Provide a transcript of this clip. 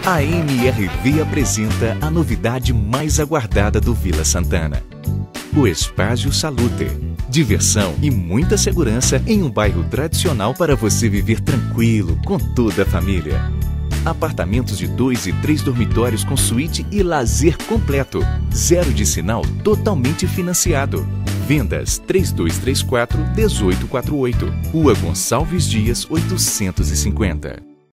A MRV apresenta a novidade mais aguardada do Vila Santana. O Espaço Salute. Diversão e muita segurança em um bairro tradicional para você viver tranquilo com toda a família. Apartamentos de 2 e 3 dormitórios com suíte e lazer completo. Zero de sinal, totalmente financiado. Vendas 3234-1848. Rua Gonçalves Dias 850.